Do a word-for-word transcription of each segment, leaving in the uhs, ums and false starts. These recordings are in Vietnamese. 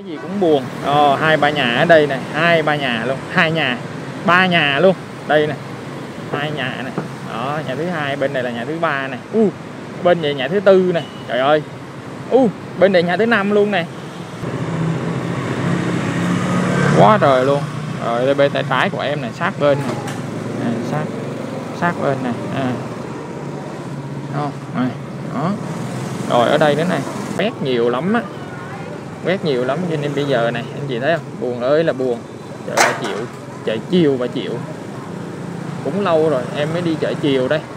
gì cũng buồn. Ờ, hai ba nhà ở đây này, hai ba nhà luôn, hai nhà, ba nhà luôn. Đây này, hai nhà này. Đó, nhà thứ hai, bên này là nhà thứ ba này. U, uh, bên này nhà thứ tư này. Trời ơi. U, uh, bên này nhà thứ năm luôn này. Quá trời luôn. Rồi đây bên tay trái của em này, sát bên này. À, sát sát bên này. À. Đó, này. Đó. Rồi ở đây nữa này, quét nhiều lắm á. Quét nhiều lắm cho nên bây giờ này, anh chị thấy không? Buồn ơi là buồn. Chợ Bà Triệu, chợ chiều Bà Triệu. Cũng lâu rồi em mới đi chợ chiều đây.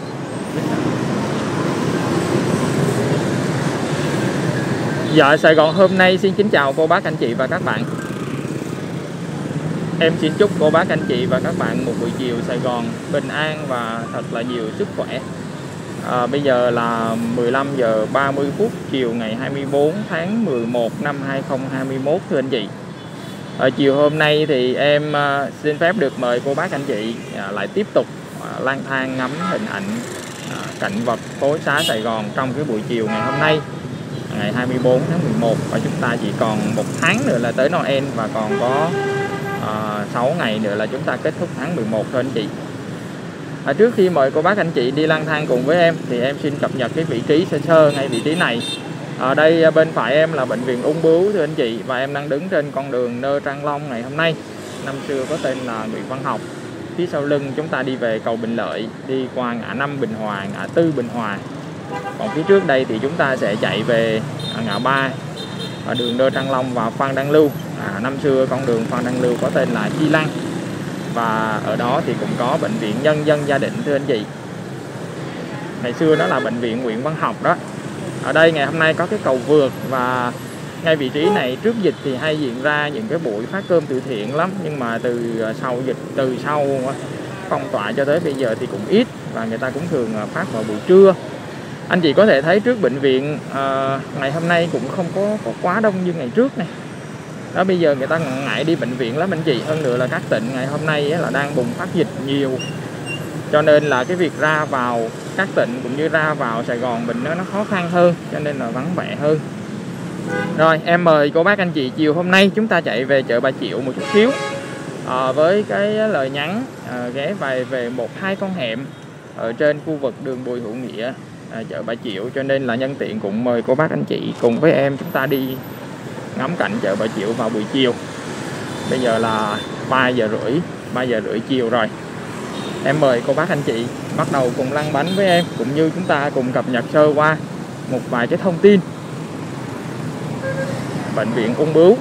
Dạ Sài Gòn hôm nay xin kính chào cô bác anh chị và các bạn. Em xin chúc cô bác anh chị và các bạn một buổi chiều Sài Gòn bình an và thật là nhiều sức khỏe. À, bây giờ là mười lăm giờ ba mươi phút chiều ngày hai mươi tư tháng mười một năm hai nghìn không trăm hai mươi mốt thưa anh chị. Ở chiều hôm nay thì em uh, xin phép được mời cô bác anh chị uh, lại tiếp tục uh, lang thang ngắm hình ảnh uh, cảnh vật phố xá Sài Gòn trong cái buổi chiều ngày hôm nay, ngày hai mươi tư tháng mười một, và chúng ta chỉ còn một tháng nữa là tới Noel và còn có uh, sáu ngày nữa là chúng ta kết thúc tháng mười một thôi anh chị. À, trước khi mời cô bác anh chị đi lang thang cùng với em thì em xin cập nhật cái vị trí sơ sơ ngay vị trí này. Ở đây bên phải em là bệnh viện Ung Bướu thưa anh chị, và em đang đứng trên con đường Nơ Trang Long ngày hôm nay, năm xưa có tên là Nguyễn Văn Học. Phía sau lưng chúng ta đi về cầu Bình Lợi, đi qua ngã năm Bình Hòa, ngã tư Bình Hòa. Còn phía trước đây thì chúng ta sẽ chạy về ngã ba ở đường Nơ Trang Long và Phan Đăng Lưu. À, năm xưa con đường Phan Đăng Lưu có tên là Chi Lăng, và ở đó thì cũng có bệnh viện Nhân dân Gia Định thưa anh chị. Ngày xưa đó là bệnh viện Nguyễn Văn Học đó. Ở đây ngày hôm nay có cái cầu vượt, và ngay vị trí này trước dịch thì hay diễn ra những cái buổi phát cơm từ thiện lắm, nhưng mà từ sau dịch, từ sau phong tỏa cho tới bây giờ thì cũng ít, và người ta cũng thường phát vào buổi trưa. Anh chị có thể thấy trước bệnh viện à, ngày hôm nay cũng không có, có quá đông như ngày trước này. Đó, bây giờ người ta ngại đi bệnh viện lắm anh chị. Hơn nữa là các tỉnh ngày hôm nay là đang bùng phát dịch nhiều, cho nên là cái việc ra vào các tỉnh cũng như ra vào Sài Gòn mình nó, nó khó khăn hơn, cho nên là vắng vẻ hơn. Rồi em mời cô bác anh chị chiều hôm nay chúng ta chạy về chợ Bà Triệu một chút xíu, à, với cái lời nhắn à, ghé về về một hai con hẻm ở trên khu vực đường Bùi Hữu Nghĩa, à, chợ Bà Triệu, cho nên là nhân tiện cũng mời cô bác anh chị cùng với em chúng ta đi ngắm cảnh chợ Bà Triệu vào buổi chiều. Bây giờ là ba giờ rưỡi, ba giờ rưỡi chiều rồi. Em mời cô bác anh chị bắt đầu cùng lăn bánh với em, cũng như chúng ta cùng cập nhật sơ qua một vài cái thông tin bệnh viện Ung Bướu.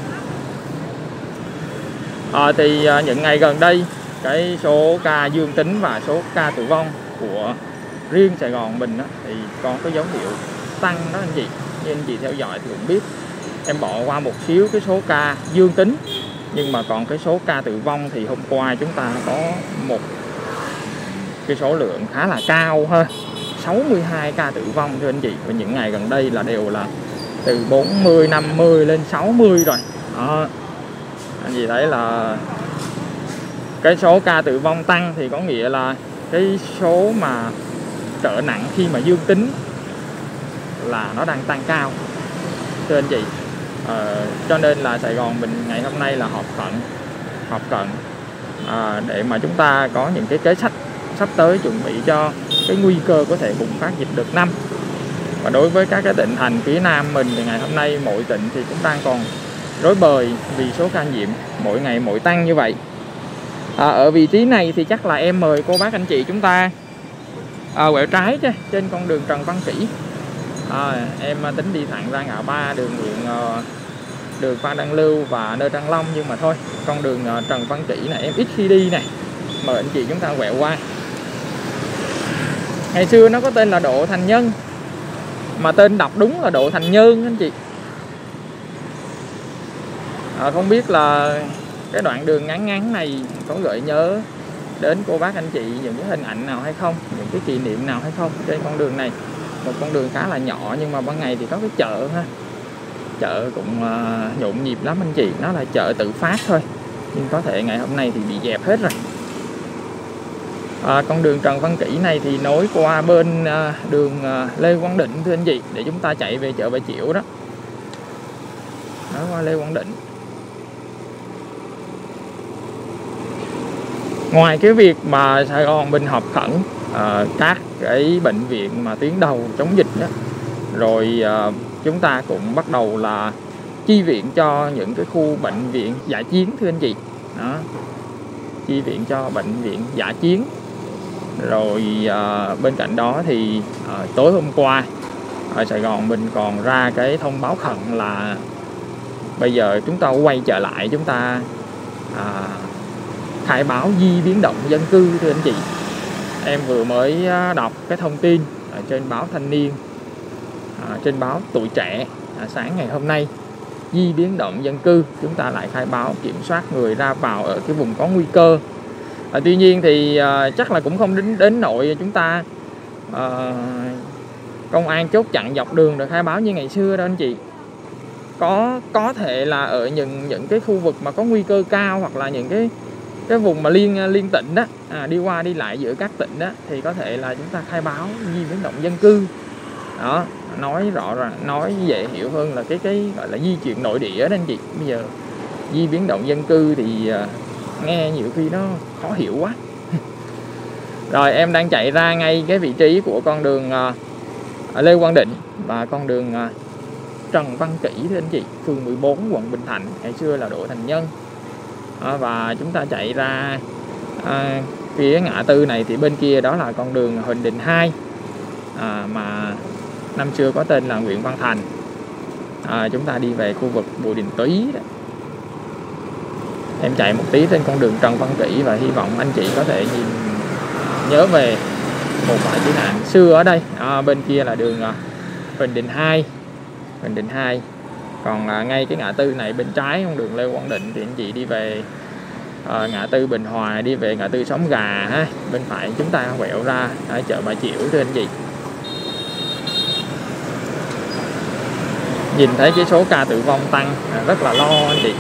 À, thì những ngày gần đây cái số ca dương tính và số ca tử vong của riêng Sài Gòn mình đó, thì có cái dấu hiệu tăng đó anh chị. Như anh chị theo dõi thì cũng biết, em bỏ qua một xíu cái số ca dương tính, nhưng mà còn cái số ca tử vong thì hôm qua chúng ta có một cái số lượng khá là cao ha, sáu mươi hai ca tử vong thưa anh chị. Và những ngày gần đây là đều là từ bốn mươi, năm mươi lên sáu mươi rồi đó. Anh chị thấy là cái số ca tử vong tăng thì có nghĩa là cái số mà trở nặng khi mà dương tính là nó đang tăng cao thưa anh chị. Ờ, cho nên là Sài Gòn mình ngày hôm nay là họp khẩn họp khẩn à, để mà chúng ta có những cái kế sách sắp tới chuẩn bị cho cái nguy cơ có thể bùng phát dịch đợt năm. Và đối với các cái tỉnh thành phía Nam mình thì ngày hôm nay mỗi tỉnh thì cũng đang còn rối bời vì số ca nhiễm mỗi ngày mỗi tăng như vậy. À, ở vị trí này thì chắc là em mời cô bác anh chị chúng ta à, quẹo trái chứ, trên con đường Trần Văn Kỷ. À, em tính đi thẳng ra ngã ba đường huyện uh, đường Phan Đăng Lưu và Nơ Trang Long, nhưng mà thôi, con đường uh, Trần Văn Kỷ này em ít khi đi này, mời anh chị chúng ta quẹo qua. Ngày xưa nó có tên là Độ Thành Nhân, mà tên đọc đúng là Độ Thành Nhơn anh chị. À, không biết là cái đoạn đường ngắn ngắn này có gợi nhớ đến cô bác anh chị những cái hình ảnh nào hay không, những cái kỷ niệm nào hay không trên con đường này. Một con đường khá là nhỏ, nhưng mà ban ngày thì có cái chợ ha, chợ cũng uh, nhộn nhịp lắm anh chị. Nó là chợ tự phát thôi, nhưng có thể ngày hôm nay thì bị dẹp hết rồi. À, con đường Trần Văn Kỷ này thì nối qua bên uh, đường uh, Lê Quang Định thưa anh chị, để chúng ta chạy về chợ Bà Triệu đó. Đó, qua Lê Quang Định. Ngoài cái việc mà Sài Gòn mình họp khẩn uh, các cái bệnh viện mà tuyến đầu chống dịch đó, rồi uh, chúng ta cũng bắt đầu là chi viện cho những cái khu bệnh viện dã chiến thưa anh chị. Đó. Chi viện cho bệnh viện dã chiến. Rồi uh, bên cạnh đó thì uh, tối hôm qua ở Sài Gòn mình còn ra cái thông báo khẩn là bây giờ chúng ta quay trở lại, chúng ta uh, khai báo di biến động dân cư thưa anh chị. Em vừa mới đọc cái thông tin ở trên báo Thanh Niên, à, trên báo Tuổi Trẻ à, sáng ngày hôm nay. Di biến động dân cư, chúng ta lại khai báo kiểm soát người ra vào ở cái vùng có nguy cơ. à, Tuy nhiên thì à, chắc là cũng không đến đến nội chúng ta à, công an chốt chặn dọc đường để khai báo như ngày xưa đâu anh chị. Có có thể là ở những những cái khu vực mà có nguy cơ cao, hoặc là những cái cái vùng mà liên liên tỉnh đó, à, đi qua đi lại giữa các tỉnh đó, thì có thể là chúng ta khai báo di biến động dân cư. Đó, nói rõ ràng, nói dễ hiểu hơn là cái cái gọi là di chuyển nội địa đó anh chị. Bây giờ di biến động dân cư thì uh, nghe nhiều khi nó khó hiểu quá. Rồi em đang chạy ra ngay cái vị trí của con đường uh, Lê Quang Định và con đường uh, Trần Văn Kỷ thưa anh chị, phường mười bốn quận Bình Thạnh, ngày xưa là Đỗ Thành Nhân. À, và chúng ta chạy ra à, phía ngã tư này thì bên kia đó là con đường Huỳnh Định hai, à, mà năm xưa có tên là Nguyễn Văn Thành. À, chúng ta đi về khu vực Bùi Đình Tý đó. Em chạy một tí trên con đường Trần Văn Kỷ và hy vọng anh chị có thể nhìn nhớ về một vài tai nạn xưa ở đây. À, bên kia là đường à, Huỳnh Định hai, Huỳnh Định hai. Còn à, ngay cái ngã tư này bên trái con đường Lê Quang Định thì anh chị đi về à, ngã tư Bình Hòa, đi về ngã tư Xóm Gà ha. Bên phải chúng ta quẹo ra à, chợ Bà Chiểu thưa anh chị. Nhìn thấy cái số ca tử vong tăng à, rất là lo anh chị.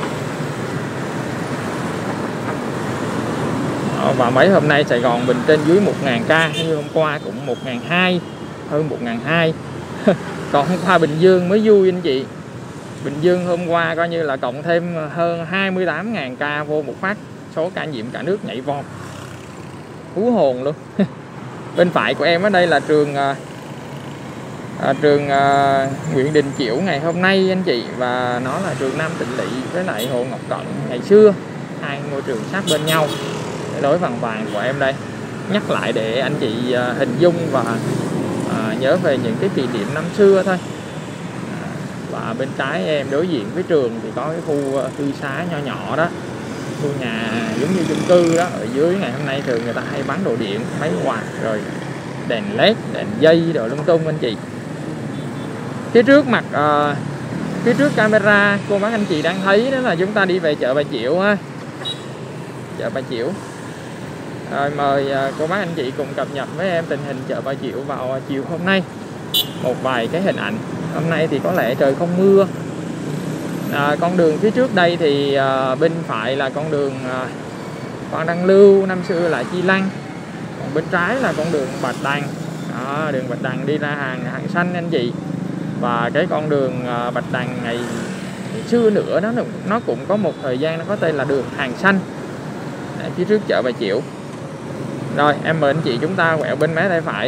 à, Và mấy hôm nay Sài Gòn mình trên dưới một nghìn ca, như hôm qua cũng một nghìn hai trăm, hơn một nghìn hai trăm. Còn hôm qua Bình Dương mới vui anh chị. Bình Dương hôm qua coi như là cộng thêm hơn hai mươi tám nghìn ca vô một phát, số ca nhiễm cả nước nhảy vọt, hú hồn luôn. Bên phải của em ở đây là trường à, trường à, Nguyễn Đình Chiểu ngày hôm nay anh chị, và nó là trường Nam Tịnh Lỵ với lại Hồ Ngọc Cận ngày xưa, hai ngôi trường sát bên nhau. Cái lối vàng vàng của em đây nhắc lại để anh chị à, hình dung và à, nhớ về những cái kỷ niệm năm xưa thôi. Và bên trái em đối diện với trường thì có cái khu cư xá nho nhỏ đó, khu nhà giống như chung cư đó. Ở dưới ngày hôm nay thường người ta hay bán đồ điện, máy quạt, rồi đèn led, đèn dây đồ lung tung anh chị. Phía trước mặt uh, phía trước camera cô bác anh chị đang thấy đó là chúng ta đi về chợ Bà Chiểu ha, chợ Bà Chiểu. Rồi mời uh, cô bác anh chị cùng cập nhật với em tình hình chợ Bà Chiểu vào chiều hôm nay, một vài cái hình ảnh. Hôm nay thì có lẽ trời không mưa. à, Con đường phía trước đây thì à, bên phải là con đường à, Phan Đăng Lưu, năm xưa là Chi Lăng. Còn bên trái là con đường Bạch Đằng. à, Đường Bạch Đằng đi ra hàng hàng xanh anh chị. Và cái con đường à, Bạch Đằng ngày, ngày xưa nữa đó, nó cũng có một thời gian nó có tên là đường hàng xanh. à, Phía trước chợ Bà Chiểu. Rồi em mời anh chị chúng ta quẹo bên mé tay phải.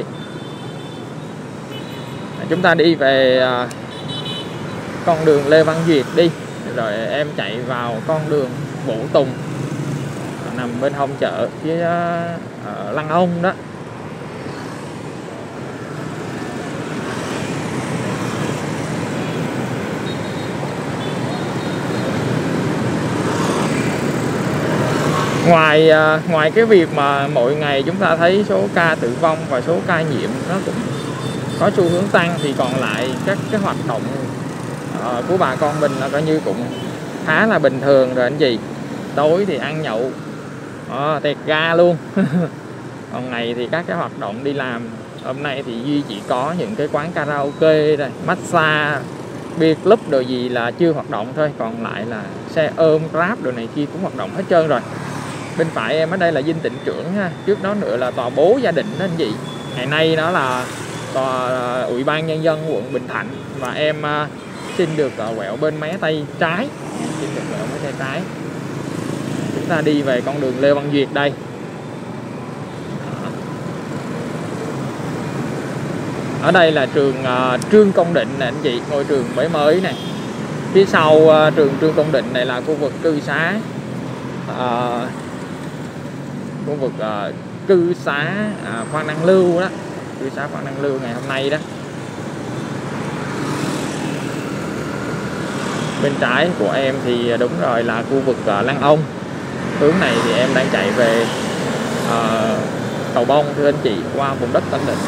Chúng ta đi về uh, con đường Lê Văn Duyệt đi, rồi em chạy vào con đường Vũ Tùng, nằm bên hông chợ phía uh, Lăng Ông đó. Ngoài uh, ngoài cái việc mà mỗi ngày chúng ta thấy số ca tử vong và số ca nhiễm nó cũng có xu hướng tăng, thì còn lại các cái hoạt động uh, của bà con mình là coi như cũng khá là bình thường rồi anh chị. Tối thì ăn nhậu uh, tẹt ga luôn. Còn ngày thì các cái hoạt động đi làm. Hôm nay thì Duy chỉ có những cái quán karaoke này, massage, beer club đồ gì là chưa hoạt động thôi. Còn lại là xe ôm, Grab đồ này kia cũng hoạt động hết trơn rồi. Bên phải em ở đây là dinh Tịnh Trưởng ha. Trước đó nữa là tòa bố gia đình đó anh chị. Ngày nay đó là tòa Ủy ban Nhân dân quận Bình Thạnh. Và em xin được quẹo bên mé tay trái, xin được quẹo mé tay trái. Chúng ta đi về con đường Lê Văn Duyệt đây. Ở đây là trường uh, Trương Công Định nè anh chị, ngôi trường mới mới này. Phía sau uh, trường Trương Công Định này là khu vực cư xá, uh, khu vực uh, cư xá uh, Phan Đăng Lưu đó, cư xá Phan Đăng Lưu ngày hôm nay đó. Bên trái của em thì đúng rồi là khu vực uh, Lan Ông. Hướng này thì em đang chạy về uh, Cầu Bông thưa anh chị, qua vùng đất Tân Định.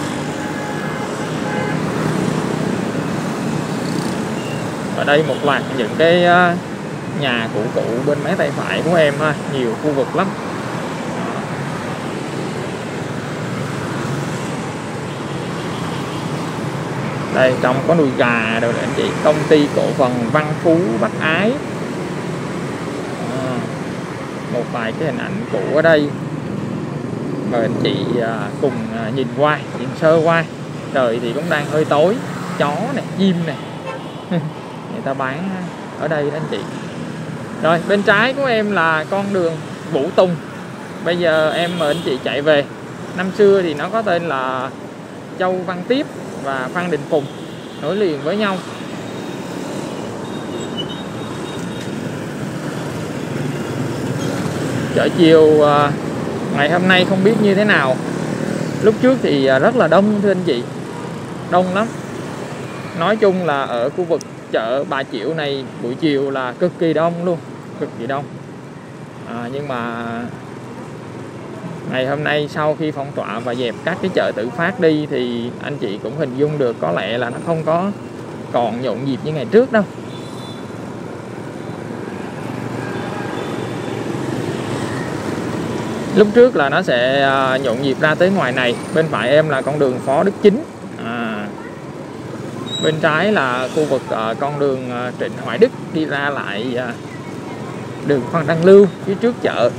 Ở đây một loạt những cái nhà cũ cũ bên mé tay phải của em ha, nhiều khu vực lắm. Đây trong có nuôi gà đâu nè anh chị, công ty cổ phần Văn Phú Bắc Ái. À, một vài cái hình ảnh cũ ở đây, mời anh chị cùng nhìn qua, nhìn sơ qua. Trời thì cũng đang hơi tối, chó này, chim này người ta bán ở đây đó anh chị. Rồi bên trái của em là con đường Vũ Tùng. Bây giờ em mời anh chị chạy về. Năm xưa thì nó có tên là Châu Văn Tiếp và Phan Đình Phùng, nối liền với nhau. Chợ chiều ngày hôm nay không biết như thế nào. Lúc trước thì rất là đông thưa anh chị, đông lắm. Nói chung là ở khu vực chợ Bà Triệu này buổi chiều là cực kỳ đông luôn, cực kỳ đông. À, nhưng mà ngày hôm nay sau khi phong tỏa và dẹp các cái chợ tự phát đi thì anh chị cũng hình dung được có lẽ là nó không có còn nhộn nhịp như ngày trước đâu. Lúc trước là nó sẽ nhộn nhịp ra tới ngoài này. Bên phải em là con đường Phó Đức Chính. À, bên trái là khu vực uh, con đường uh, Trịnh Hoài Đức đi ra lại uh, đường Phan Đăng Lưu phía trước chợ.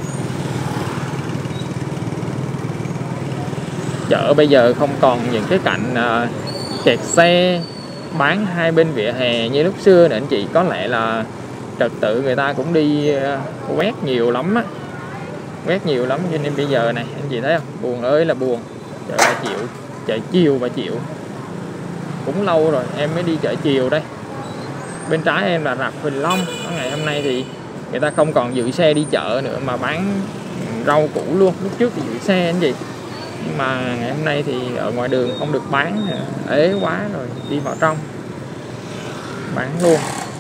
Chợ bây giờ không còn những cái cảnh uh, kẹt xe bán hai bên vỉa hè như lúc xưa nữa anh chị. Có lẽ là trật tự người ta cũng đi uh, quét nhiều lắm á, quét nhiều lắm cho nên bây giờ này anh chị thấy không, buồn ơi là buồn. Chợ Bà Triệu, chợ chiều Bà Triệu cũng lâu rồi em mới đi chợ chiều đây. Bên trái em là rạp Huỳnh Long. Ngày hôm nay thì người ta không còn giữ xe đi chợ nữa mà bán rau củ luôn. Lúc trước thì giữ xe anh gì, nhưng mà ngày hôm nay thì ở ngoài đường không được bán, ế quá rồi đi vào trong bán luôn.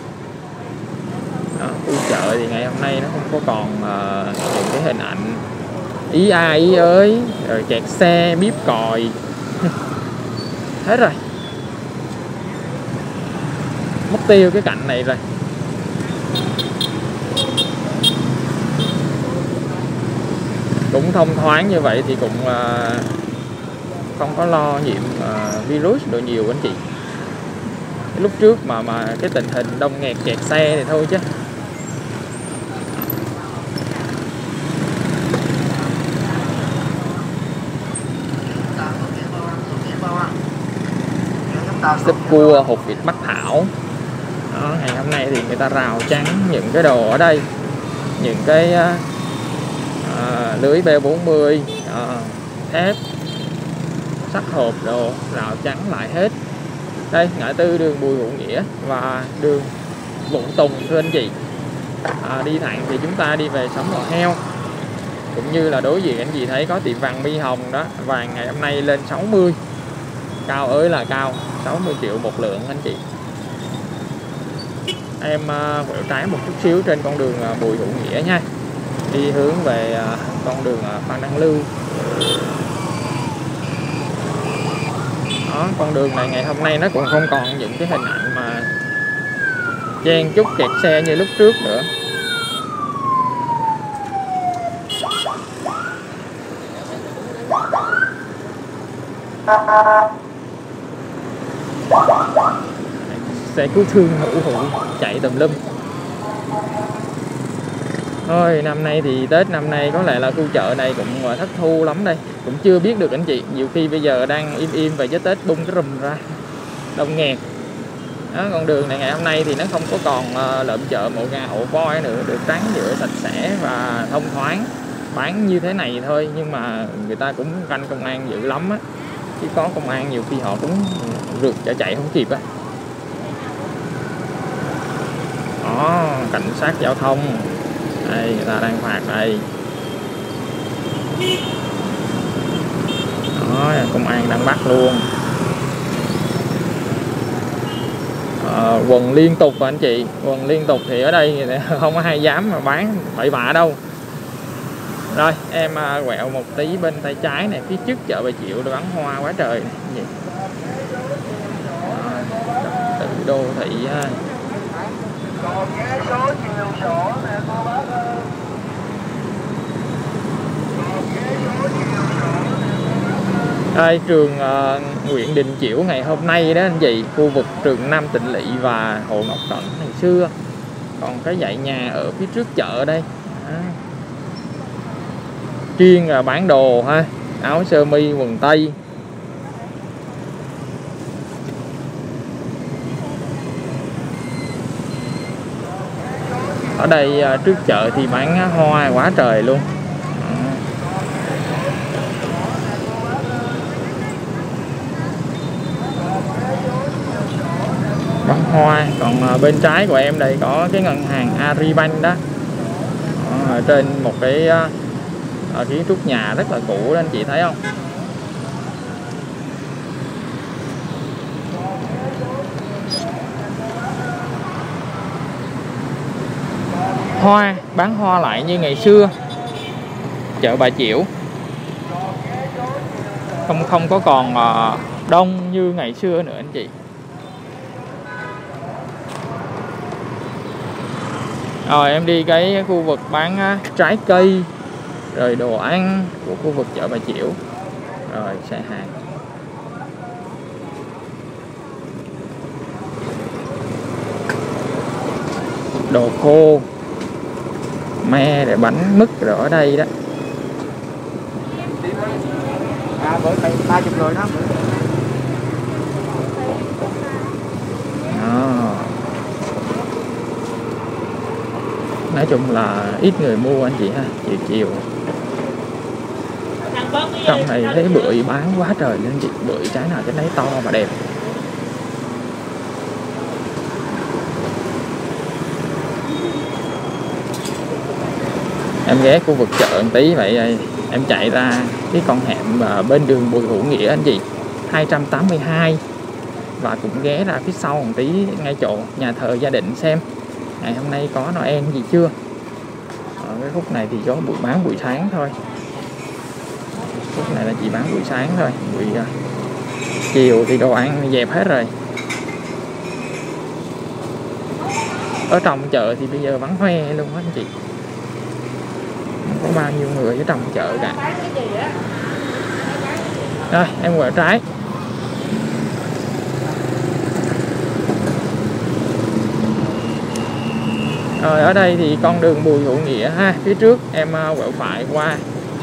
Đó, khu chợ thì ngày hôm nay nó không có còn uh, những cái hình ảnh ý ai ý ới rồi kẹt xe bíp còi hết rồi, mất tiêu cái cảnh này rồi. Cũng thông thoáng như vậy thì cũng uh, không có lo nhiễm uh, virus đồ nhiều anh chị. Lúc trước mà mà cái tình hình đông nghẹt kẹt xe thì thôi chứ. Súp cua, hột vịt Bắc Thảo. Đó, ngày hôm nay thì người ta rào chắn những cái đồ ở đây, những cái uh, lưới B bốn mươi, uh, thép, sắt hộp đồ rào chắn lại hết. Đây ngã tư đường Bùi Hữu Nghĩa và đường Vũ Tùng thưa anh chị. À, đi thẳng thì chúng ta đi về Sóng Lò Heo, cũng như là đối diện anh chị thấy có tiệm vàng Mi Hồng đó. Vàng ngày hôm nay lên sáu mươi, cao ơi là cao, sáu mươi triệu một lượng anh chị. Em uh, quẹo trái một chút xíu trên con đường uh, Bùi Hữu Nghĩa nha, đi hướng về uh, con đường uh, Phan Đăng Lưu. Đó, con đường này ngày hôm nay nó cũng không còn những cái hình ảnh mà chen chúc kẹt xe như lúc trước nữa. Xe cứu thương hữu hữu chạy tùm lum. Thôi năm nay thì Tết năm nay có lẽ là khu chợ này cũng thất thu lắm đây. Cũng chưa biết được anh chị. Nhiều khi bây giờ đang im im và với Tết bung cái rùm ra đông nghẹt. Đó, con đường này ngày hôm nay thì nó không có còn uh, lợm chợ mộ gà ổ voi nữa, được trắng nhựa sạch sẽ và thông thoáng, bán như thế này thôi. Nhưng mà người ta cũng canh công an dữ lắm á, chứ có công an nhiều khi họ cũng rượt chạy chạy không kịp á. Đó, cảnh sát giao thông đây, người ta đang phạt đây. Đó, công an đang bắt luôn. À, quần liên tục rồi anh chị, quần liên tục thì ở đây không có ai dám mà bán bậy bạ đâu. Rồi em quẹo một tí bên tay trái này, phía trước chợ Bà Triệu để bán hoa quá trời này. Gì? À, tự đô thị ha. Đây, trường uh, Nguyễn Đình Chiểu ngày hôm nay đó anh chị, khu vực trường Nam Tịnh Lỵ và Hồ Ngọc Cẩn ngày xưa. Còn cái dãy nhà ở phía trước chợ đây. À. Chuyên là bán đồ ha, áo sơ mi, quần tây. Ở đây uh, trước chợ thì bán hoa quá trời luôn. Bán hoa. Còn bên trái của em đây có cái ngân hàng Agribank đó. Ở trên một cái uh, kiến trúc nhà rất là cũ đó anh chị thấy không? Hoa, bán hoa lại như ngày xưa. Chợ Bà Chiểu không không có còn uh, đông như ngày xưa nữa anh chị. Rồi em đi cái khu vực bán trái cây rồi đồ ăn của khu vực chợ Bà Chiểu. Rồi xe hàng. Đồ khô, me để bánh mứt rồi ở đây đó. À, bữa tay ba chục rồi đó. Đó. Nói chung là ít người mua anh chị ha, chiều chiều. Trong này thấy bưởi bán quá trời lên chị, bưởi trái nào cái đấy to và đẹp. Em ghé khu vực chợ một tí vậy, em chạy ra cái con hẻm bên đường Bùi Hữu Nghĩa anh chị, hai trăm tám mươi hai. Và cũng ghé ra phía sau một tí ngay chỗ nhà thờ Gia Định xem ngày hôm nay có Noel gì chưa. Ở cái khúc này thì có buổi bán buổi sáng thôi. Khúc này là chỉ bán buổi sáng thôi, buổi uh, chiều thì đồ ăn dẹp hết rồi. Ở trong chợ thì bây giờ vắng hoe luôn á anh chị, không có bao nhiêu người ở trong chợ cả. Rồi em quẹo trái. Rồi ở đây thì con đường Bùi Hữu Nghĩa ha, phía trước em quẹo phải qua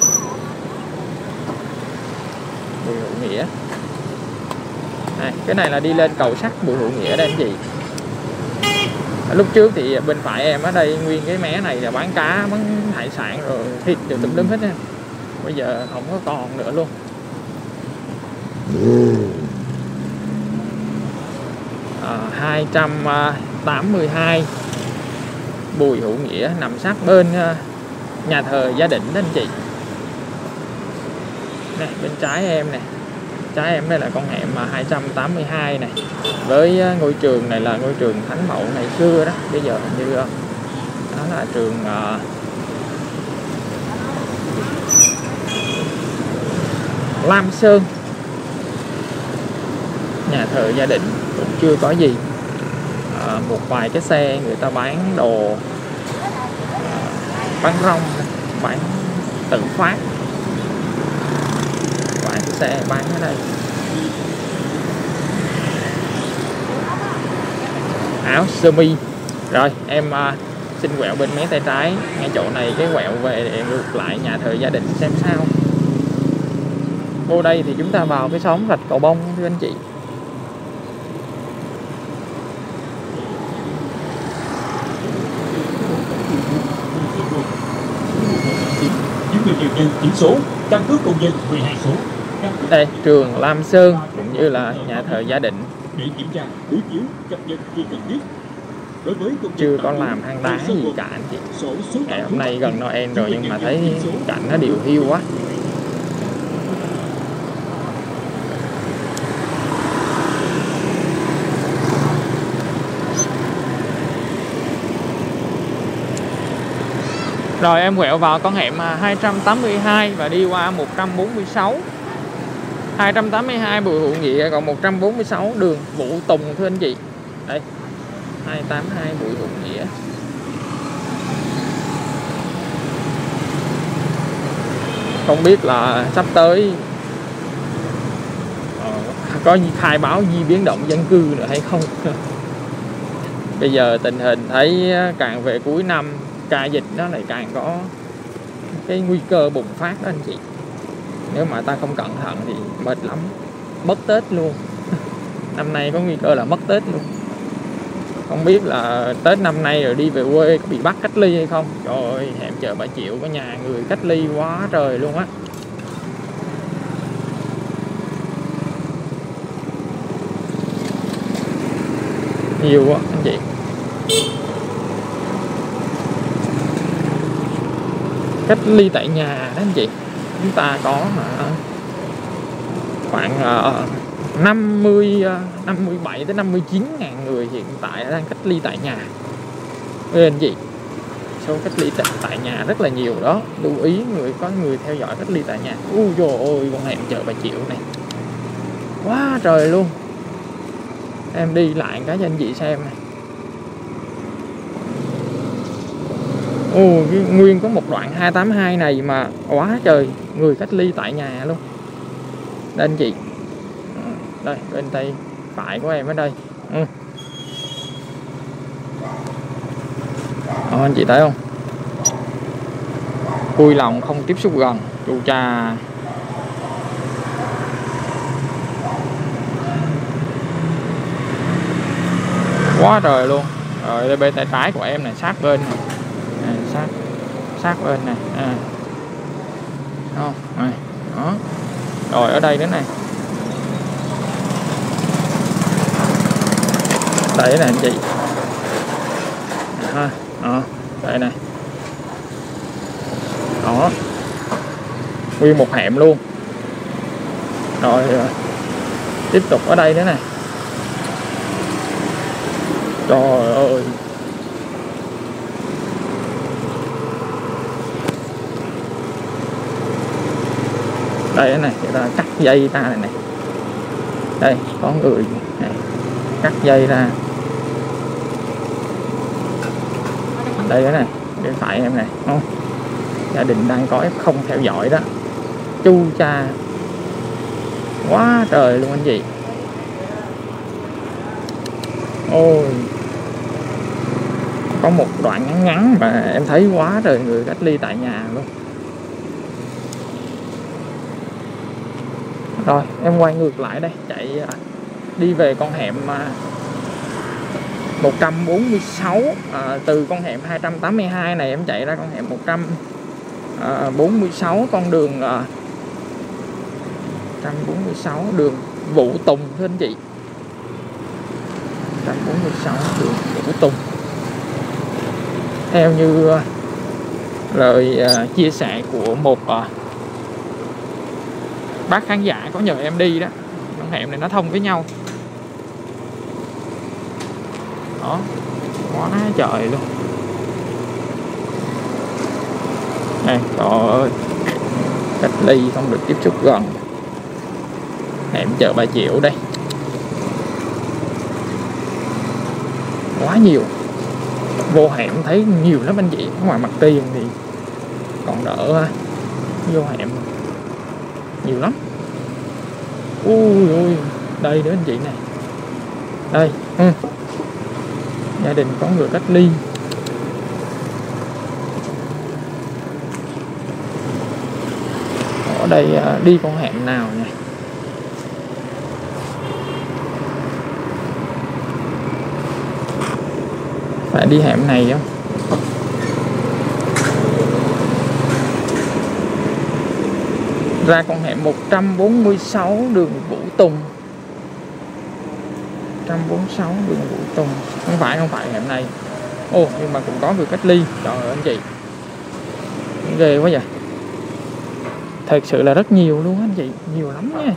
Bùi Hữu Nghĩa. À, cái này là đi lên cầu sắt Bùi Hữu Nghĩa đây anh chị. Lúc trước thì bên phải em ở đây nguyên cái mé này là bán cá, bán hải sản rồi thịt rồi tùm lum hết á. Bây giờ không có còn nữa luôn. À, hai trăm tám mươi hai Bùi Hữu Nghĩa, nằm sát bên nhà thờ Gia Định đó anh chị. Này, bên trái em nè, trái em đây là con hẻm hai trăm tám mươi hai này. Với ngôi trường này là ngôi trường Thánh Mẫu ngày xưa đó, bây giờ hình như đó là trường uh, Lam Sơn. Nhà thờ Gia Định cũng chưa có gì. À, một vài cái xe người ta bán đồ, à, bán rong, bán tự phát, vài cái xe bán ở đây. Áo sơ mi. Rồi em à, xin quẹo bên mé tay trái, ngay chỗ này cái quẹo về để ngược lại nhà thờ Gia Định xem sao. Vô đây thì chúng ta vào cái xóm Rạch Cầu Bông thưa anh chị. nhân dân chín số, căn cước công dân mười hai số. Đây, trường Lam Sơn cũng như là nhà thờ Gia Định Để kiểm tra, đối chiếu, cập nhật khi cần thiết. Đối với công chưa có làm hang đá gì cả anh chị. Ngày hôm nay gần Noel rồi nhưng mà thấy cảnh nó điều hiu quá. Rồi em quẹo vào con hẻm hai trăm tám mươi hai và đi qua một trăm bốn mươi sáu. hai trăm tám mươi hai Bùi Hữu Nghĩa, còn một trăm bốn mươi sáu đường Vũ Tùng thưa anh chị. Đây, hai trăm tám mươi hai Bùi Hữu Nghĩa. Không biết là sắp tới có khai báo di biến động dân cư nữa hay không. Bây giờ tình hình thấy càng về cuối năm ca dịch nó lại càng có cái nguy cơ bùng phát đó anh chị. Nếu mà ta không cẩn thận thì mệt lắm, mất Tết luôn. Năm nay có nguy cơ là mất Tết luôn. Không biết là Tết năm nay rồi đi về quê có bị bắt cách ly hay không. Trời ơi, hẻm chợ Bà Triệu có nhà người cách ly quá trời luôn á. Nhiều quá anh chị. Cách ly tại nhà đó anh chị. Chúng ta có khoảng năm mươi, năm mươi bảy tới năm mươi chín ngàn người hiện tại đang cách ly tại nhà. Ê anh chị, số cách ly tại nhà rất là nhiều đó. Lưu ý người có người theo dõi cách ly tại nhà. Ui dồi ôi, con hẻm chợ Bà Triệu này quá trời luôn. Em đi lại cái cho anh chị xem này. Ồ, nguyên có một đoạn hai tám hai này mà quá trời người cách ly tại nhà luôn. Đây anh chị. Đây, bên tay phải của em ở đây. Ừ. Đó, anh chị thấy không? Vui lòng không tiếp xúc gần. Chu cha. Quá trời luôn. Rồi đây bên tay trái của em này, sát bên này. Này, sát sát bên này. À. Không, này. Đó. Rồi ở đây nữa này. Đây nè anh chị. À, đó, đây này. Đó. Nguyên một hẻm luôn. Rồi, rồi. Tiếp tục ở đây nữa này. Trời ơi. Đây này, người ta cắt dây ra này này. Đây, có người này cắt dây ra. Đây nữa này, bên phải em này, không? Gia đình đang có ép không theo dõi đó. Chu cha. Quá trời luôn anh chị. Ôi. Có một đoạn ngắn ngắn mà em thấy quá trời người cách ly tại nhà luôn. Rồi em quay ngược lại đây, chạy đi về con hẻm một trăm bốn mươi sáu. à, Từ con hẻm hai trăm tám mươi hai này em chạy ra con hẻm một trăm bốn mươi sáu, con đường một trăm bốn mươi sáu đường Vũ Tùng thưa anh chị. Một trăm bốn mươi sáu đường Vũ Tùng. Theo như lời uh, chia sẻ của một uh, bác khán giả có nhờ em đi đó, con hẻm này nó thông với nhau. Đó, quá trời luôn. Đây, trời ơi, cách ly không được tiếp xúc gần. Hẻm chợ Bà Triệu đây. Quá nhiều. Vô hẻm thấy nhiều lắm anh chị. Ngoài mặt tiền thì còn đỡ ha. Vô hẻm nhiều lắm. Ui ui, đây nữa anh chị này. Đây, ừ. Gia đình có người cách ly. Ở đây đi con hẻm nào nha. Phải đi hẻm này không? Ra con hẻm một trăm bốn mươi sáu đường Vũ Tùng. một trăm bốn mươi sáu đường Vũ Tùng. Không phải, không phải hẻm này. Ồ, nhưng mà cũng có người cách ly. Trời ơi anh chị, ghê quá vậy. Thật sự là rất nhiều luôn anh chị, nhiều lắm nha.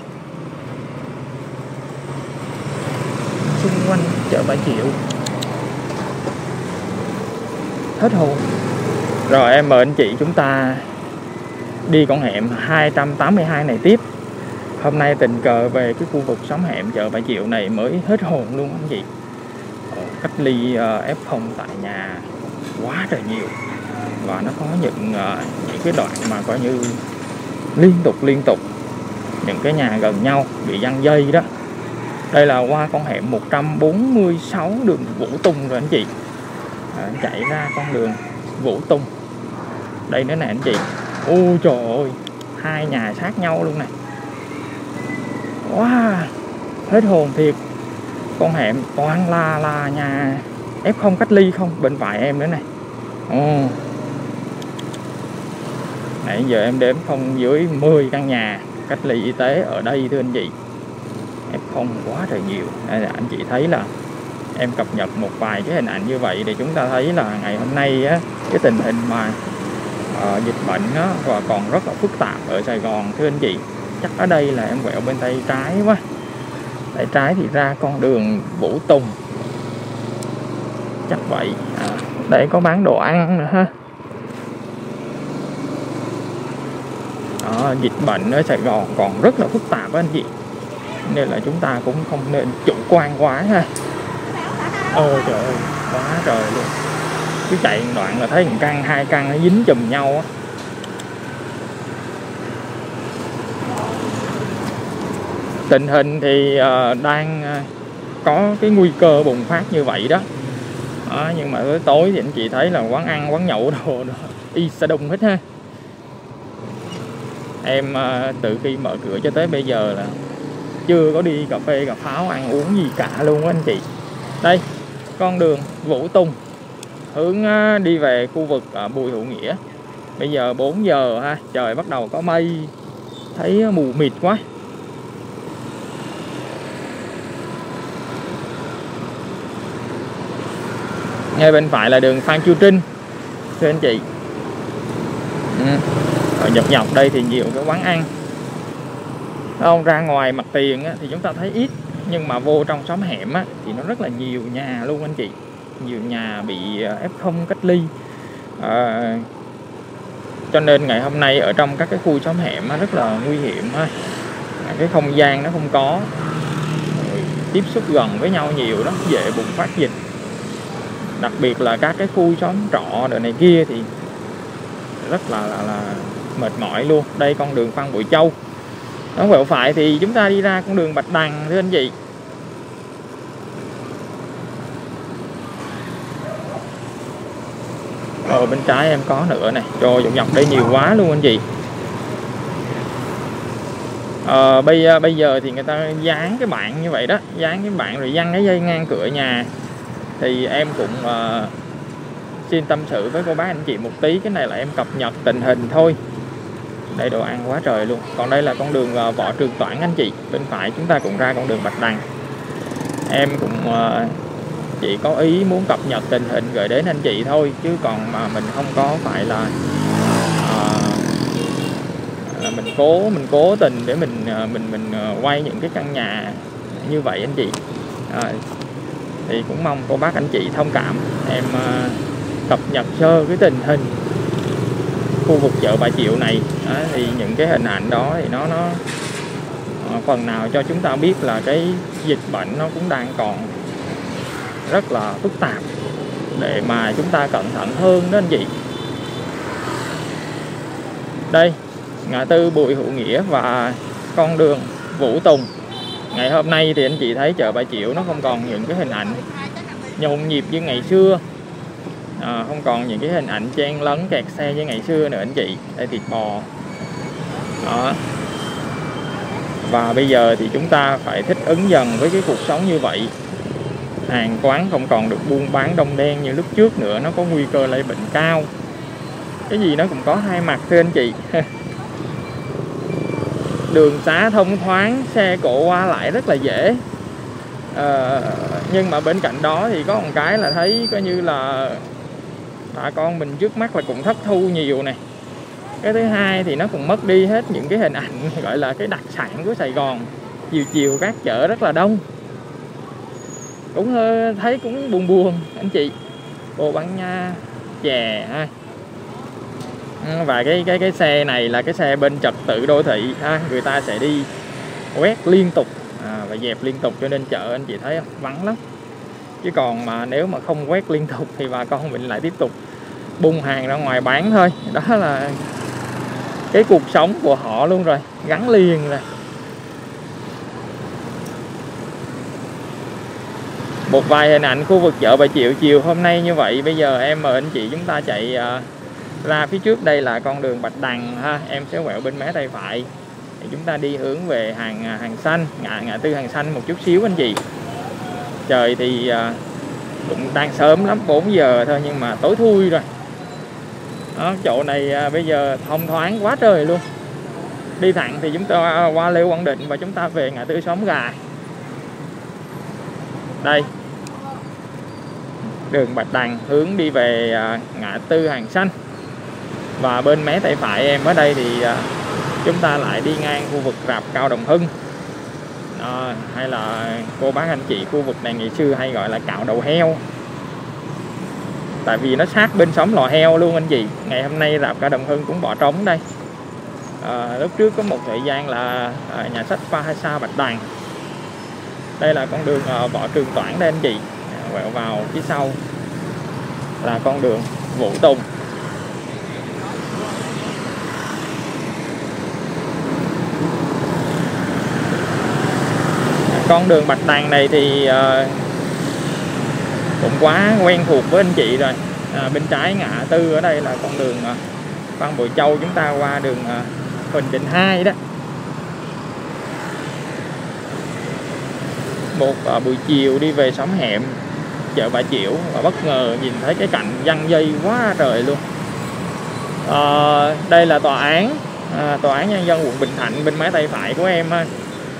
Xung quanh chợ Bà Triệu hết hồn. Rồi em mời anh chị chúng ta đi con hẻm hai trăm tám mươi hai này tiếp. Hôm nay tình cờ về cái khu vực xóm hẻm chợ Bà Triệu này mới hết hồn luôn anh chị. Cách ly uh, ép không tại nhà quá trời nhiều. Và nó có những uh, những cái đoạn mà coi như liên tục liên tục những cái nhà gần nhau bị giăng dây đó. Đây là qua con hẻm một trăm bốn mươi sáu đường Vũ Tùng rồi anh chị. À, chạy ra con đường Vũ Tùng. Đây nữa nè anh chị. Ôi trời ơi, hai nhà sát nhau luôn nè. Wow, hết hồn thiệt. Con hẻm toàn là là nhà ép không cách ly không, bên phải em nữa này. Ồ. Nãy giờ em đếm không dưới mười căn nhà cách ly y tế ở đây thưa anh chị. ép không quá trời nhiều. Đây là anh chị thấy là em cập nhật một vài cái hình ảnh như vậy để chúng ta thấy là ngày hôm nay á, cái tình hình mà uh, dịch bệnh á, và còn rất là phức tạp ở Sài Gòn thưa anh chị. Chắc ở đây là em quẹo bên tay trái quá. Tay trái thì ra con đường Vũ Tùng. Chắc vậy. À, đây có bán đồ ăn nữa ha. Đó, dịch bệnh ở Sài Gòn còn rất là phức tạp anh chị, nên là chúng ta cũng không nên chủ quan quá ha. Ôi trời ơi, quá trời luôn. Cứ chạy một đoạn là thấy một căn, hai căn nó dính chùm nhau á. Tình hình thì uh, đang uh, có cái nguy cơ bùng phát như vậy đó. Đó, nhưng mà tới tối thì anh chị thấy là quán ăn, quán nhậu đồ đó y sa đùng hết ha. Em uh, từ khi mở cửa cho tới bây giờ là chưa có đi cà phê, cà pháo, ăn uống gì cả luôn á anh chị. Đây, con đường Vũ Tùng hướng uh, đi về khu vực uh, Bùi Hữu Nghĩa. Bây giờ bốn giờ ha, trời bắt đầu có mây, thấy mù mịt quá. Ngay bên phải là đường Phan Chu Trinh thưa anh chị. Ừ. Ở dọc dọc đây thì nhiều cái quán ăn. Không, ra ngoài mặt tiền á, thì chúng ta thấy ít, nhưng mà vô trong xóm hẻm á, thì nó rất là nhiều nhà luôn anh chị. Nhiều nhà bị ép không cách ly. À, cho nên ngày hôm nay ở trong các cái khu xóm hẻm á, rất là nguy hiểm ha. Cái không gian nó không có, rồi tiếp xúc gần với nhau nhiều đó, dễ bùng phát dịch. Đặc biệt là các cái khu xóm trọ đời này kia thì rất là, là, là mệt mỏi luôn. Đây con đường Phan Bội Châu. Ở quẹo phải thì chúng ta đi ra con đường Bạch Đằng thưa anh chị. Ở bên trái em có nữa này. Rồi dọc dọc đây nhiều quá luôn anh chị. Ờ, bây, bây giờ thì người ta dán cái bảng như vậy đó, dán cái bảng rồi giăng cái dây ngang cửa nhà. Thì em cũng uh, xin tâm sự với cô bác anh chị một tí. Cái này là em cập nhật tình hình thôi. Đây đồ ăn quá trời luôn. Còn đây là con đường uh, Võ Trường Toản anh chị. Bên phải chúng ta cũng ra con đường Bạch Đằng. Em cũng uh, chỉ có ý muốn cập nhật tình hình gửi đến anh chị thôi, chứ còn mà mình không có phải là uh, là mình cố mình cố tình để mình uh, mình mình uh, quay những cái căn nhà như vậy anh chị. Uh, thì cũng mong cô bác anh chị thông cảm em uh, cập nhật sơ cái tình hình khu vực chợ Bà Triệu này. Đó, thì những cái hình ảnh đó thì nó nó uh, phần nào cho chúng ta biết là cái dịch bệnh nó cũng đang còn rất là phức tạp, để mà chúng ta cẩn thận hơn đó anh chị. Đây, ngã tư Bùi Hữu Nghĩa và con đường Vũ Tùng. Ngày hôm nay thì anh chị thấy chợ Bà Triệu nó không còn những cái hình ảnh nhộn nhịp như ngày xưa, à, không còn những cái hình ảnh chen lấn kẹt xe như ngày xưa nữa anh chị. Đây thịt bò đó. Và bây giờ thì chúng ta phải thích ứng dần với cái cuộc sống như vậy. Hàng quán không còn được buôn bán đông đen như lúc trước nữa, nó có nguy cơ lây bệnh cao. Cái gì nó cũng có hai mặt thưa anh chị. đường xá thông thoáng, xe cộ qua lại rất là dễ. À, nhưng mà bên cạnh đó thì có một cái là thấy coi như là bà con mình trước mắt là cũng thất thu nhiều này. Cái thứ hai thì nó cũng mất đi hết những cái hình ảnh gọi là cái đặc sản của Sài Gòn. Chiều chiều các chợ rất là đông, cũng hơi, thấy cũng buồn buồn anh chị. Cô bán nha chè ha. Và cái cái cái xe này là cái xe bên trật tự đô thị ha, người ta sẽ đi quét liên tục à, và dẹp liên tục, cho nên chợ anh chị thấy không? Vắng lắm. Chứ còn mà nếu mà không quét liên tục thì bà con mình lại tiếp tục bung hàng ra ngoài bán thôi. Đó là cái cuộc sống của họ luôn rồi, gắn liền rồi. Một vài hình ảnh khu vực chợ Bà Triệu chiều hôm nay như vậy. Bây giờ em mời anh chị chúng ta chạy uh, ra phía trước. Đây là con đường Bạch Đằng ha. Em sẽ quẹo bên mé tay phải thì chúng ta đi hướng về hàng hàng xanh, ngã ngã tư hàng xanh một chút xíu anh chị. Trời thì uh, cũng đang sớm lắm, bốn giờ thôi nhưng mà tối thui rồi. Đó, chỗ này uh, bây giờ thông thoáng quá trời luôn. Đi thẳng thì chúng ta qua Lê Quang Định và chúng ta về ngã tư Xóm Gà. Đây, đường Bạch Đằng hướng đi về uh, ngã tư hàng xanh. Và bên mé tay phải em ở đây thì uh, chúng ta lại đi ngang khu vực rạp Cao Đồng Hưng. À, hay là cô bác anh chị khu vực này ngày xưa hay gọi là cạo đầu heo, tại vì nó sát bên xóm Lò Heo luôn anh chị. Ngày hôm nay rạp Cao Đồng Hưng cũng bỏ trống đây. À, lúc trước có một thời gian là à, nhà sách Phahasa Bạch Đằng. Đây là con đường à, Võ Trường Toản đây anh chị. À, quẹo vào phía sau là con đường Vũ Tùng. Con đường Bạch Đằng này thì uh, cũng quá quen thuộc với anh chị rồi. À, bên trái ngã tư ở đây là con đường uh, Phan Bội Châu, chúng ta qua đường uh, Huỳnh Định hai đó. Một uh, buổi chiều đi về xóm hẻm chợ Bà Triệu và bất ngờ nhìn thấy cái cảnh giăng dây quá trời luôn. Uh, đây là tòa án, uh, tòa án nhân dân quận Bình Thạnh bên mé tay phải của em ha.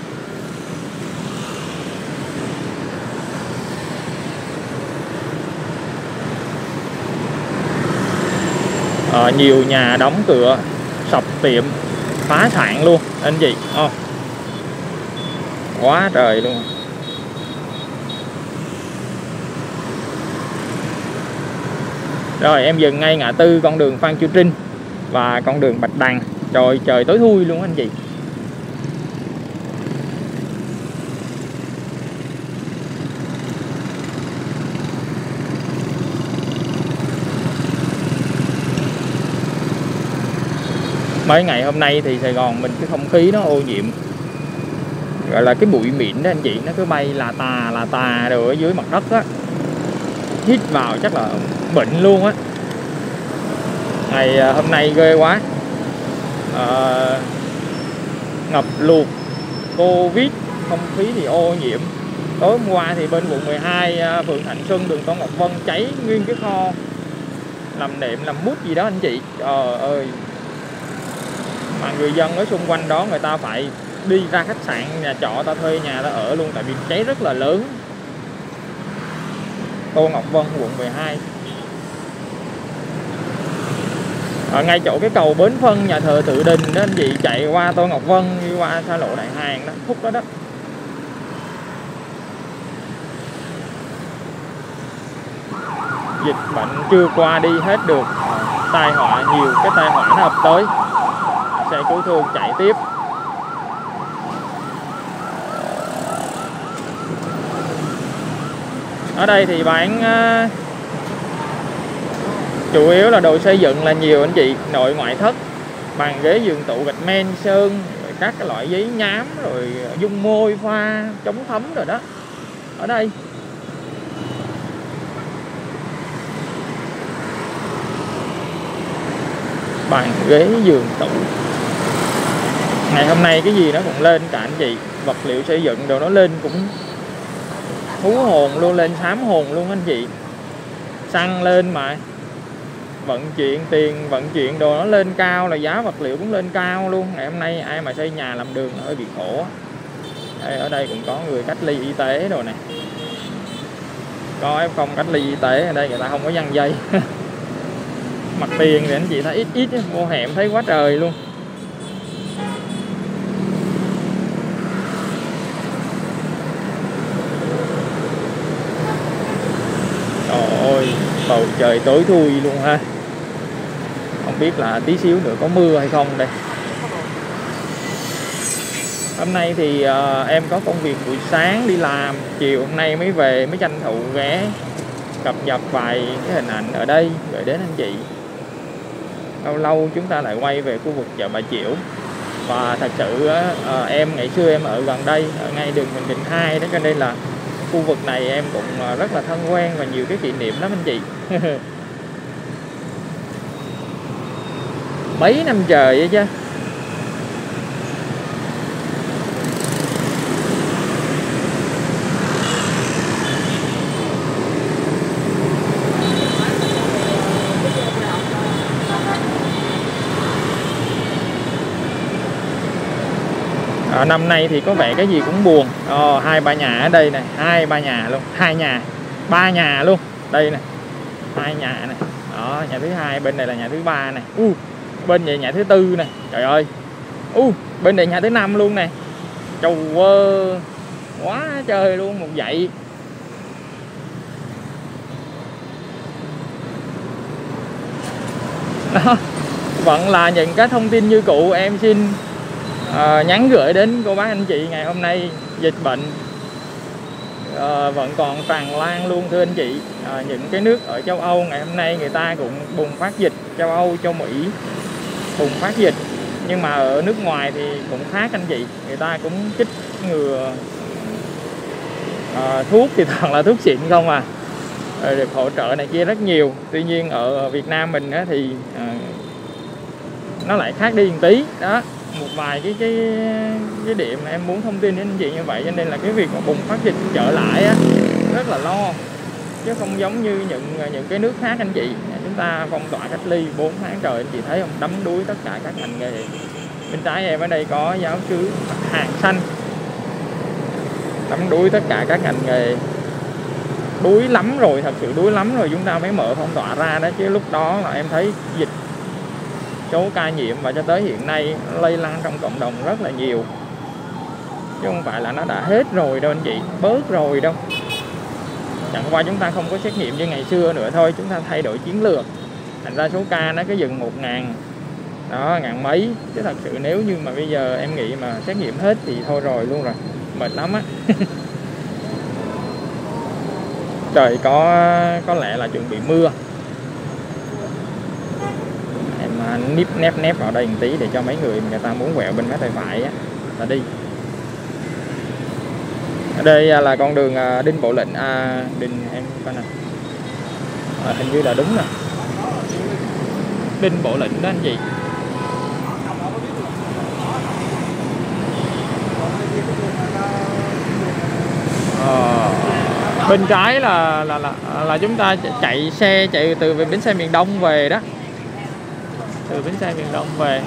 À, nhiều nhà đóng cửa, sập tiệm, phá sản luôn anh chị. Oh, quá trời luôn. Rồi em dừng ngay ngã tư con đường Phan Chu Trinh và con đường Bạch Đằng. Trời trời tối thui luôn anh chị. Mấy ngày hôm nay thì Sài Gòn mình cái không khí nó ô nhiễm, gọi là cái bụi mịn đó anh chị, nó cứ bay là tà là tà rồi ở dưới mặt đất á, hít vào chắc là bệnh luôn á. Ngày hôm nay ghê quá. À, ngập lụt, Covid, không khí thì ô nhiễm. Tối hôm qua thì bên quận mười hai, phường Thạnh Xuân, đường Tôn Ngọc Vân cháy nguyên cái kho làm nệm làm mút gì đó anh chị. Trời ơi, mà người dân ở xung quanh đó người ta phải đi ra khách sạn, nhà trọ ta thuê nhà ta ở luôn, tại vì cháy rất là lớn. Tô Ngọc Vân, quận mười hai. Ở ngay chỗ cái cầu Bến Phân nhà thờ Tự Đình đó anh chị, chạy qua Tô Ngọc Vân đi qua xa lộ Đại Hàng đó, khúc đó đó. Dịch bệnh chưa qua đi hết được, tai họa nhiều, cái tai họa nó ập tới. Xe cứu thương chạy tiếp. Ở đây thì bán uh, chủ yếu là đồ xây dựng là nhiều anh chị, nội ngoại thất, bàn ghế giường tủ gạch men sơn, rồi các cái loại giấy nhám, rồi dung môi pha chống thấm rồi đó. Ở đây bàn ghế giường tủ. Ngày hôm nay cái gì nó cũng lên cả anh chị, vật liệu xây dựng đồ nó lên cũng hú hồn luôn, lên xám hồn luôn anh chị. Xăng lên mà vận chuyển tiền, vận chuyển đồ nó lên cao là giá vật liệu cũng lên cao luôn. Ngày hôm nay ai mà xây nhà làm đường là hơi bị khổ. Đây, ở đây cũng có người cách ly y tế đồ này, có ép không cách ly y tế. Ở đây người ta không có giăng dây. Mặt tiền thì anh chị thấy ít ít, vô hẻm thấy quá trời luôn. Trời ơi, bầu trời tối thui luôn ha. Không biết là tí xíu nữa có mưa hay không đây. Hôm nay thì uh, em có công việc buổi sáng đi làm, chiều hôm nay mới về, mới tranh thủ ghé cập nhật vài cái hình ảnh ở đây gửi đến anh chị. Lâu lâu chúng ta lại quay về khu vực chợ Bà Chiểu. Và thật sự uh, em ngày xưa em ở gần đây, ở ngay đường Bình Định hai đó, cho nên là khu vực này em cũng rất là thân quen và nhiều cái kỷ niệm lắm anh chị. Mấy năm trời vậy chứ. À, năm nay thì có vẻ cái gì cũng buồn. Ồ, hai ba nhà ở đây này, hai ba nhà luôn, hai nhà, ba nhà luôn. Đây này, hai nhà này. Đó, nhà thứ hai, bên này là nhà thứ ba này. U, uh, bên này nhà thứ tư này. Trời ơi. U, uh, bên này nhà thứ năm luôn này. Trời ơi, quá trời luôn một dãy. Đó, vẫn là những cái thông tin như cũ em xin À, nhắn gửi đến cô bác anh chị ngày hôm nay. Dịch bệnh à, vẫn còn tràn lan luôn thưa anh chị. à, Những cái nước ở châu Âu ngày hôm nay người ta cũng bùng phát dịch. Châu Âu, châu Mỹ bùng phát dịch. Nhưng mà ở nước ngoài thì cũng khác anh chị. Người ta cũng chích ngừa à, thuốc thì toàn là thuốc xịn không à, à được hỗ trợ này kia rất nhiều. Tuy nhiên ở Việt Nam mình á, thì à, nó lại khác đi một tí. Đó, một vài cái cái cái điểm mà em muốn thông tin đến anh chị như vậy, cho nên là cái việc mà bùng phát dịch trở lại á, rất là lo, chứ không giống như những những cái nước khác anh chị. Chúng ta phong tỏa cách ly bốn tháng trời, anh chị thấy không, đắm đuối tất cả các ngành nghề. Bên trái em ở đây có giáo sư hàng xanh, đắm đuối tất cả các ngành nghề, đuối lắm rồi, thật sự đuối lắm rồi chúng ta mới mở phong tỏa ra đó, chứ lúc đó là em thấy dịch, số ca nhiễm và cho tới hiện nay lây lan trong cộng đồng rất là nhiều, chứ không phải là nó đã hết rồi đâu anh chị, bớt rồi đâu. Chẳng qua chúng ta không có xét nghiệm như ngày xưa nữa thôi, chúng ta thay đổi chiến lược, thành ra số ca nó cứ dừng một ngàn đó, ngàn mấy. Chứ thật sự nếu như mà bây giờ em nghĩ mà xét nghiệm hết thì thôi rồi luôn rồi, mệt lắm á. Trời có có lẽ là chuẩn bị mưa. Em nếp nép nép vào đây một tí để cho mấy người người ta muốn quẹo bên cái tay phải á là đi. Ở đây là con đường Đinh Bộ Lĩnh, à, Đinh em coi nè, à, hình như là đúng nè, Đinh Bộ Lĩnh đó anh chị. À, bên trái là là là là chúng ta chạy xe chạy từ bến xe miền Đông về đó, từ bến xe miền Đông về.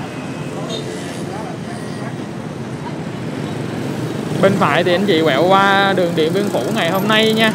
Bên phải thì anh chị quẹo qua đường Điện Biên Phủ ngày hôm nay nha.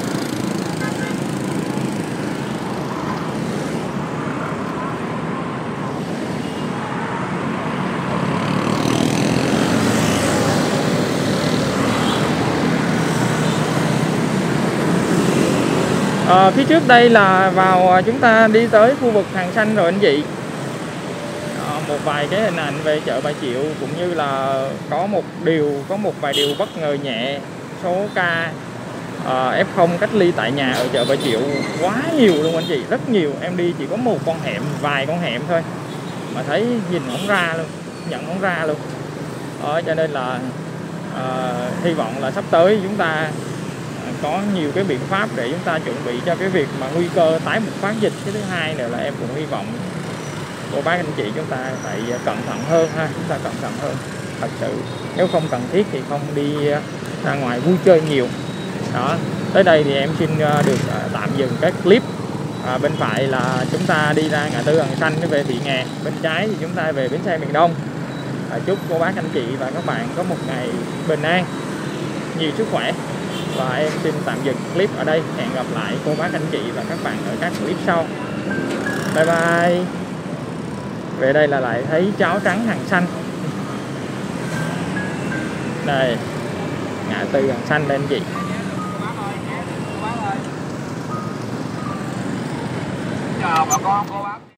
À, phía trước đây là vào chúng ta đi tới khu vực Hàng Xanh rồi anh chị. À, một vài cái hình ảnh về chợ Bà Chiểu, cũng như là có một điều có một vài điều bất ngờ nhẹ. Số ca à, ép không cách ly tại nhà ở chợ Bà Chiểu quá nhiều luôn anh chị, rất nhiều. Em đi chỉ có một con hẻm, vài con hẻm thôi mà thấy nhìn không ra luôn, nhận không ra luôn. Đó, cho nên là à, hy vọng là sắp tới chúng ta có nhiều cái biện pháp để chúng ta chuẩn bị cho cái việc mà nguy cơ tái bùng phát dịch. Cái thứ hai nữa là em cũng hy vọng cô bác anh chị chúng ta phải cẩn thận hơn ha, chúng ta cẩn thận hơn thật sự. Nếu không cần thiết thì không đi ra ngoài vui chơi nhiều. Đó, tới đây thì em xin được tạm dừng cái clip À, bên phải là chúng ta đi ra ngã tư Hàng Xanh để về Thị Nghè, bên trái thì chúng ta về bến xe miền Đông. À, chúc cô bác anh chị và các bạn có một ngày bình an, nhiều sức khỏe. Và em xin tạm dừng clip ở đây. Hẹn gặp lại cô bác anh chị và các bạn ở các clip sau. Bye bye. Về đây là lại thấy cháo trắng Hàng Xanh. Đây, ngã tư Hàng Xanh đây anh chị. Chào bà con cô bác.